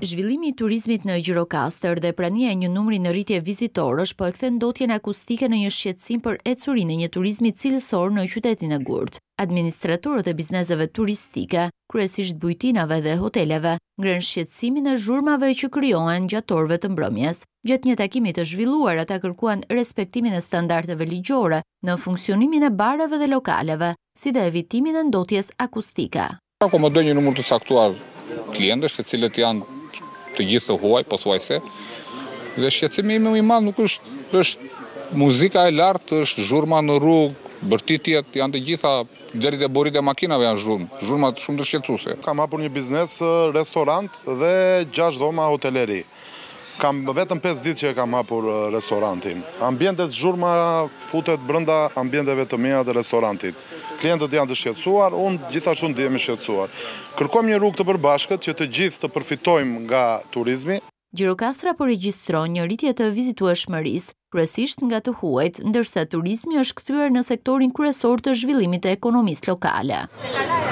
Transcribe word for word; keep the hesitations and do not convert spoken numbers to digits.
Zhvillimi i turizmit në Gjirokastër dhe prania e një numri në rritje vizitorësh po e kthen ndotjen akustike në një shqetësim për ecurinë e një turizmi cilësor në qytetin e Gurt. Administratorët e bizneseve turistike, kryesisht bujtinave dhe hoteleve, ngren shqetësimin e zhurmave që krijohen gjatë orëve të mbrëmjes. Gjatë një takimi të zhvilluar, ata kërkuan respektimin e standardeve ligjore në funksionimin e bareve dhe lokaleve, si dhe evitimin e ndotjes akustike. Akomodoj një numër të caktuar klientësh, të cilët janë të gjithë të huaj, pothuajse. Dhe shqetësimi im i madh nuk është, është muzika e lartë, është zhurma në rrugë, bërtitjet janë të gjitha, deri te borit e makinave janë zhurmë, zhurma shumë të shqetësuese. Kam hapur një biznes restorant dhe gjashtë dhoma hoteleri. Kam vetëm pesë ditë që kam hapur restorantin. Ambientet zhurma futet brenda ambienteve të mia të restorantit. Klientët janë të shqetësuar, unë gjithashtu ndihem i shqetësuar. Kërkojmë një rrugë të përbashkët që të gjithë të përfitojmë nga turizmi. Gjirokastra po regjistron një rritje të vizitueshmërisë, kryesisht nga të huajt, ndërsa turizmi është kthyer në sektorin kryesor të zhvillimit të ekonomisë lokale.